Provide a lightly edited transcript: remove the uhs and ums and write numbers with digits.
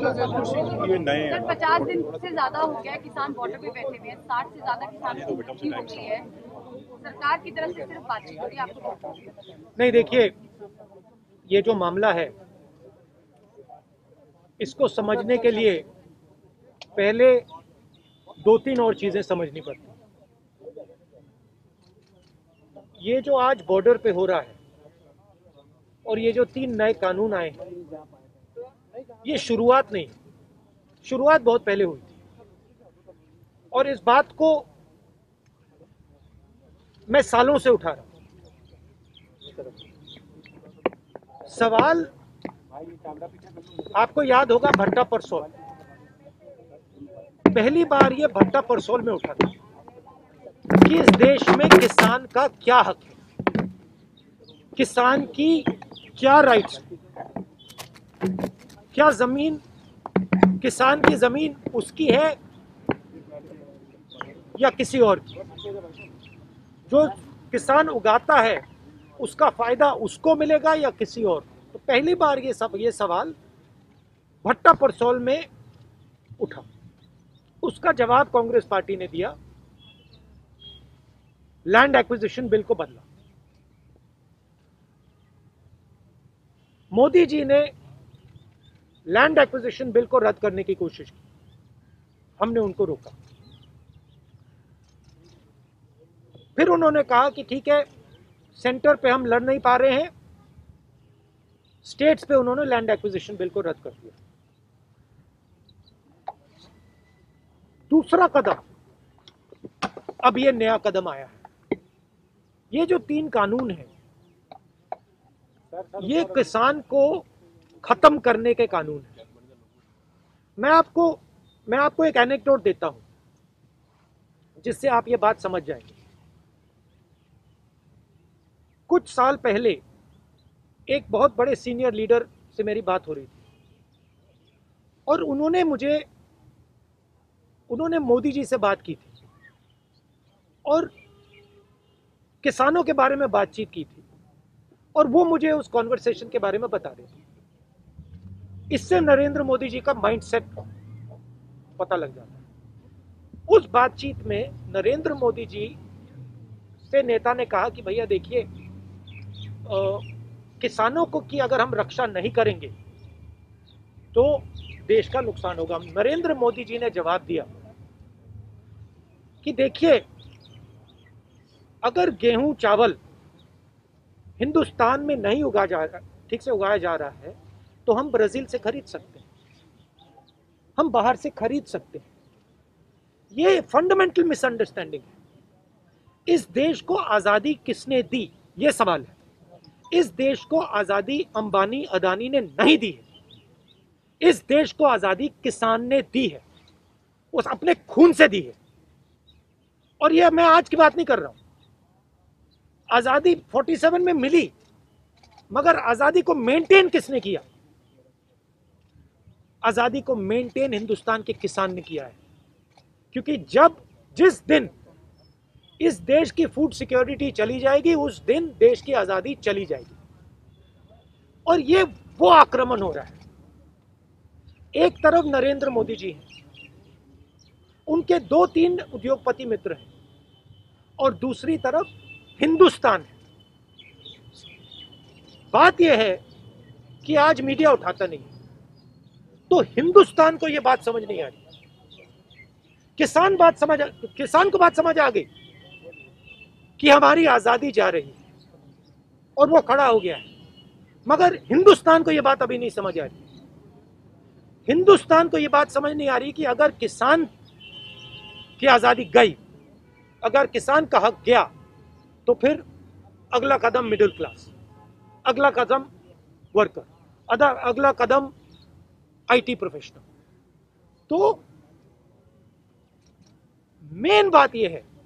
ये नए सर 50 दिन से ज्यादा हो गया किसान बॉर्डर पे बैठे हुए हैं, 60 से ज्यादा किसान की मृत्यु हो गई है। सरकार की तरफ से सिर्फ बातचीत हो रही है, आपको नहीं, देखिए, ये जो मामला है इसको समझने के लिए पहले 2-3 और चीजें समझनी पड़ती। ये जो आज बॉर्डर पे हो रहा है और ये जो 3 नए कानून आए हैं, ये शुरुआत नहीं, शुरुआत बहुत पहले हुई थी। और इस बात को मैं सालों से उठा रहा हूं। सवाल आपको याद होगा भट्टा परसोल, पहली बार ये भट्टा परसोल में उठा था कि इस देश में किसान का क्या हक है, किसान की क्या राइट्स, क्या जमीन, किसान की जमीन उसकी है या किसी और की, जो किसान उगाता है उसका फायदा उसको मिलेगा या किसी और। तो पहली बार ये सवाल भट्टा परसोल में उठा। उसका जवाब कांग्रेस पार्टी ने दिया, लैंड एक्विजिशन बिल को बदला। मोदी जी ने लैंड एक्विजिशन बिल को रद्द करने की कोशिश की, हमने उनको रोका। फिर उन्होंने कहा कि ठीक है, सेंटर पे हम लड़ नहीं पा रहे हैं, स्टेट्स पे उन्होंने लैंड एक्विजिशन बिल को रद्द कर दिया। दूसरा कदम, अब ये नया कदम आया है। ये जो 3 कानून हैं, ये किसान को खत्म करने के कानून हैं। मैं आपको एक एनेक्डोट देता हूं जिससे आप ये बात समझ जाएंगे। कुछ साल पहले एक बहुत बड़े सीनियर लीडर से मेरी बात हो रही थी और उन्होंने मोदी जी से बात की थी और किसानों के बारे में बातचीत की थी और वो मुझे उस कॉन्वर्सेशन के बारे में बता रहे थे। इससे नरेंद्र मोदी जी का माइंडसेट पता लग जाता है। उस बातचीत में नरेंद्र मोदी जी से नेता ने कहा कि भैया देखिए, किसानों को की अगर हम रक्षा नहीं करेंगे तो देश का नुकसान होगा। नरेंद्र मोदी जी ने जवाब दिया कि देखिए, अगर गेहूं चावल हिंदुस्तान में नहीं ठीक से उगाया जा रहा है तो हम ब्राजील से खरीद सकते हैं, हम बाहर से खरीद सकते हैं। ये फंडामेंटल मिसअंडरस्टैंडिंग है। इस देश को आजादी किसने दी, ये सवाल है। इस देश को आजादी अंबानी अदानी ने नहीं दी है, इस देश को आजादी किसान ने दी है, उस अपने खून से दी है। और ये मैं आज की बात नहीं कर रहा हूं। आजादी 47 में मिली, मगर आजादी को मेंटेन किसने किया? आजादी को मेंटेन हिंदुस्तान के किसान ने किया है। क्योंकि जिस दिन इस देश की फूड सिक्योरिटी चली जाएगी, उस दिन देश की आजादी चली जाएगी। और ये वो आक्रमण हो रहा है। एक तरफ नरेंद्र मोदी जी हैं, उनके 2-3 उद्योगपति मित्र हैं, और दूसरी तरफ हिंदुस्तान है। बात यह है कि आज मीडिया उठाता नहीं, तो हिंदुस्तान को यह बात समझ नहीं आ रही। किसान को बात समझ आ गई कि हमारी आजादी जा रही है और वो खड़ा हो गया है, मगर हिंदुस्तान को यह बात अभी नहीं समझ आ रही। हिंदुस्तान को यह बात समझ नहीं आ रही कि अगर किसान की आजादी गई, अगर किसान का हक गया, तो फिर अगला कदम मिडिल क्लास, अगला कदम वर्कर, अगला कदम आईटी प्रोफेशनल। तो मेन बात यह है